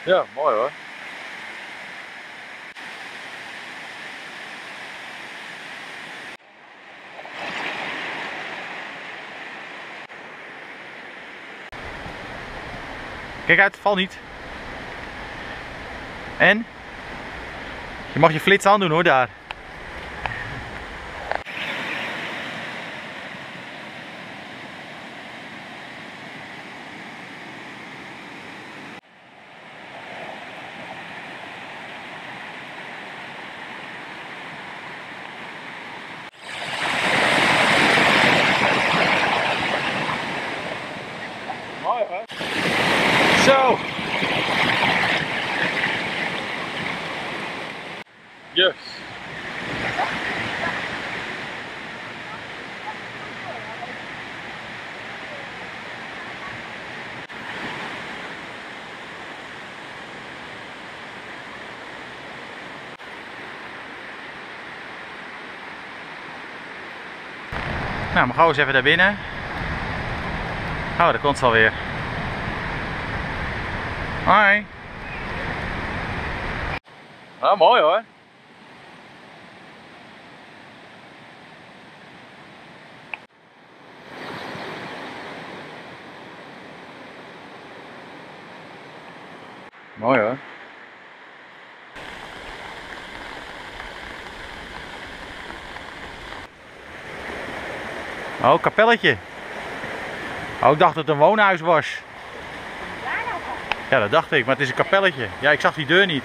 Ja, mooi hoor. Kijk uit, val niet. En? Je mag je flits aandoen hoor, daar. Mooi hoor. Zo. Yes. Nou, maar gauw eens even daar binnen. Oh, daar komt ze alweer. Hoi. Ah, mooi hoor. Mooi hoor. Oh, kapelletje. Oh, ik dacht dat het een woonhuis was. Ja, dat dacht ik, maar het is een kapelletje. Ja, ik zag die deur niet.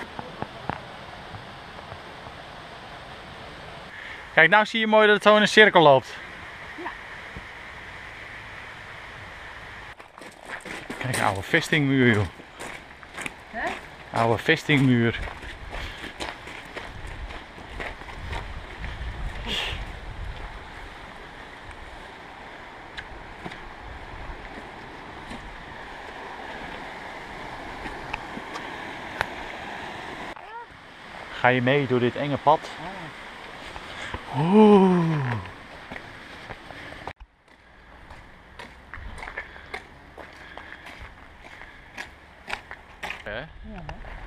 Kijk, nou zie je mooi dat het zo in een cirkel loopt. Ja. Kijk, oude vestingmuur joh. Hè? Oude vestingmuur. Ga je mee door dit enge pad? Oeh. Hè? Ja.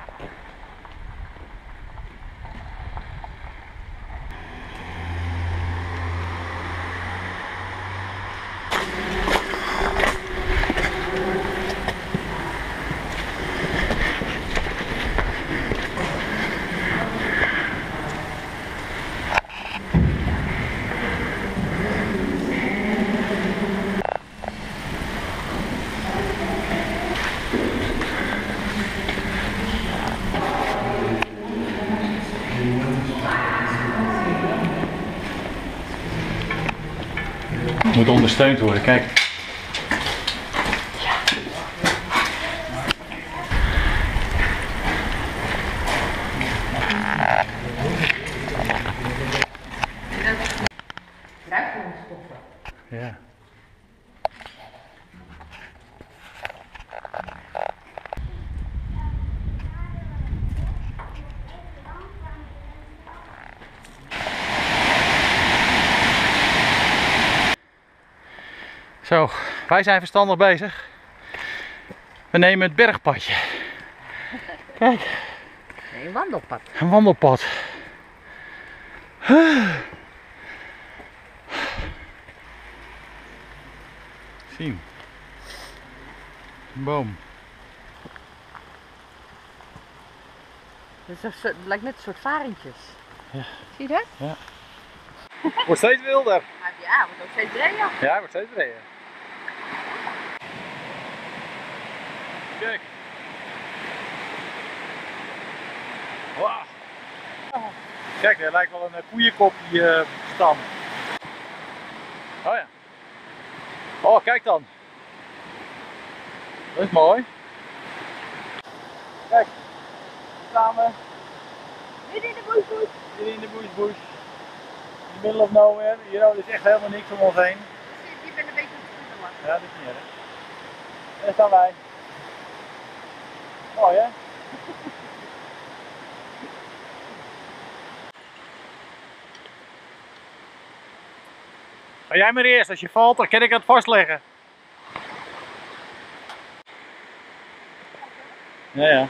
Moet ondersteund worden, kijk. Ruikingsstoffen. Ja. Zo, wij zijn verstandig bezig. We nemen het bergpadje. Kijk, Nee, een wandelpad. een wandelpad. Zien. Een boom. Het lijkt net een soort varentjes. Ja. Zie je dat? Ja. Wordt steeds wilder. Maar ja, wordt ook steeds breder. Ja, het wordt steeds breder. Kijk. Wow. Kijk, dat lijkt wel een koeienkopje stam. Oh ja. Oh, kijk dan. Dat is mooi. Kijk. Samen. Midden in de bush. Hier in de bush. In the middle of nowhere. Hier is echt helemaal niks om ons heen. Je bent een beetje aan het schudden. Ja, dat is niet erg. En daar staan wij. Mooi hè? Ga jij maar eerst, als je valt dan kan ik het vastleggen. Ja, ja.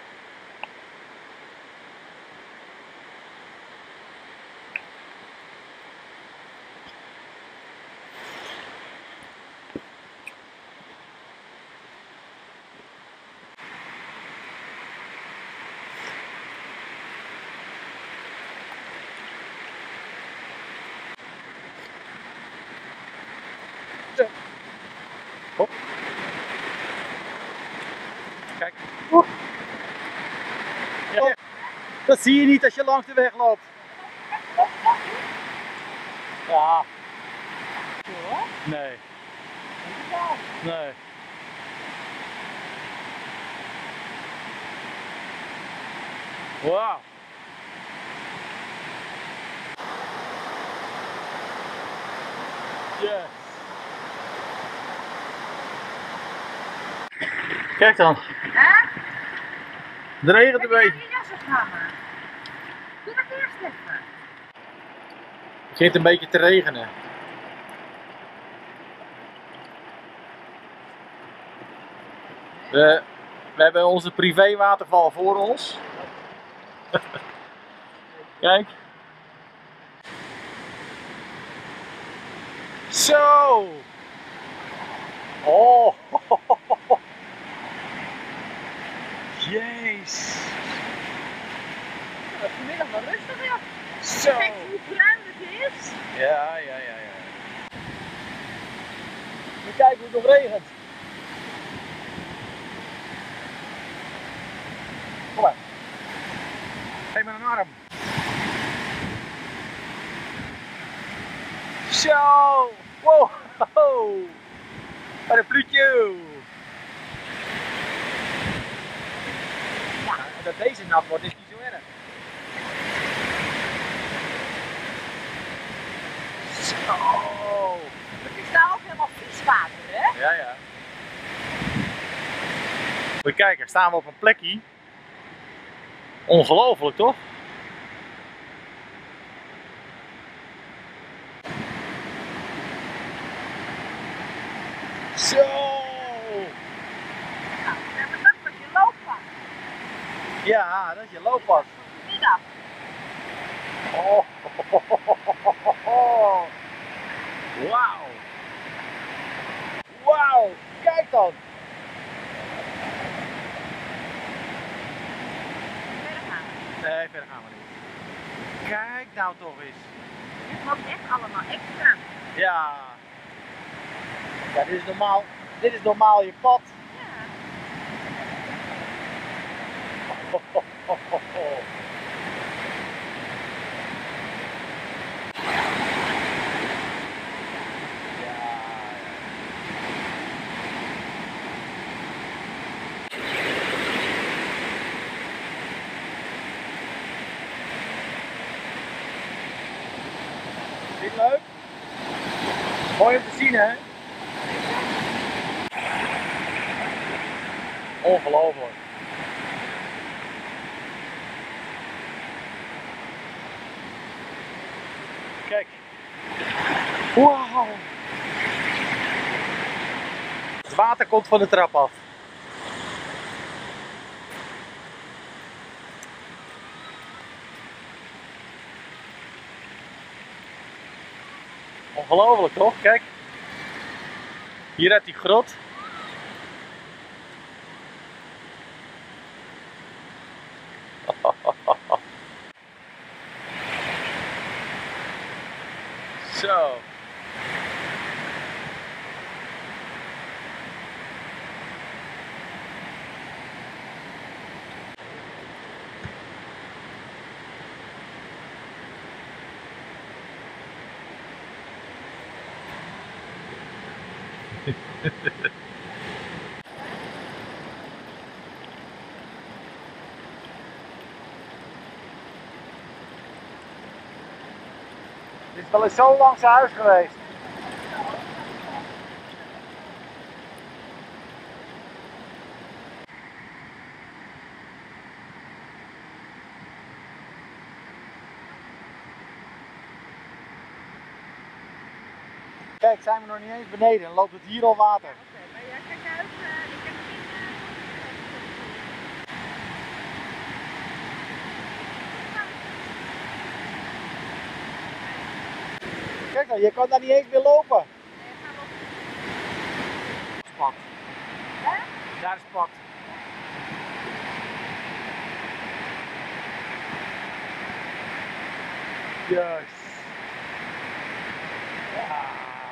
Zo. Hop. Kijk. Oeh. Ja. Dat zie je niet als je langs de weg loopt. Ja. Nee. Nee. Wauw. Yes. Kijk dan. Hè? Het regent een Heb je beetje. je jas ophangen? Doe dat eerst even. Het begint een beetje te regenen. We hebben onze privéwaterval voor ons. Kijk. Zo. Oh. Jeez. Dat is vanmiddag wel rustig, ja. Zo. Kijk hoe bruin het is. Ja. Moet kijken hoe het nog regent. Kom maar. Geef me een arm. Zo. Wow. Wat een pluutje. Ja, dat deze nat wordt is niet zo erg. Zo. Het is daar ook helemaal vies water, hè? Ja. Moet je kijken, staan we op een plekje. Ongelooflijk toch? Zo. Nou, dat was je looppad. Ja, dat is je looppad. Middag. Oh. Wauw. Wauw, kijk dan. Verder gaan. Nee, verder gaan we niet. Kijk nou toch eens. Het loopt echt allemaal extra. Ja. Ja, dit is normaal je pad. Ja. Vind je het leuk? Mooi om te zien, hè? Ongelooflijk. Kijk. Wauw. Het water komt van de trap af. Ongelooflijk toch? Kijk. Hier uit die grot. Zo. Dit is wel eens zo lang zijn huis geweest. Kijk, zijn we nog niet eens beneden en loopt het hier al water. Oké, maar jij kijkt uit. Ik heb Kijk nou, je kan daar niet eens meer lopen. Spat. Hè? Daar is pad. Juist. Ja.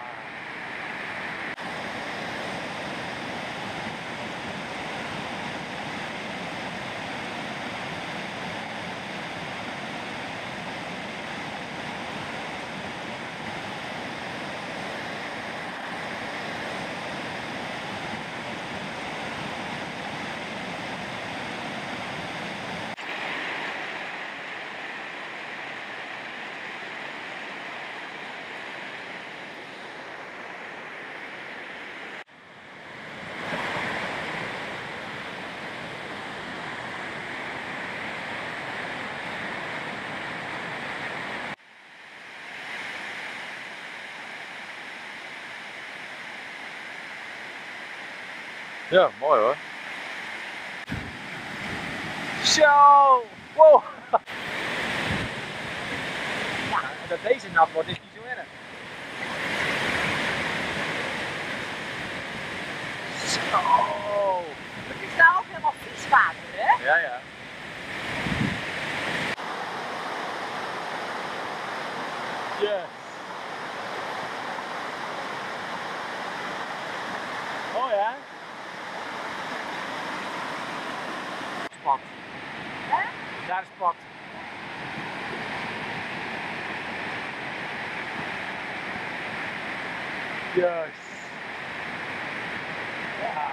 Ja, mooi hoor. Zo! Wow! Ja, en dat deze nat wordt is niet zo erg. Zo! Het is daar ook helemaal vies water, hè? Ja, ja. Yes. Oh ja? Spat. Hè? Daar is pad. Juist. Ja.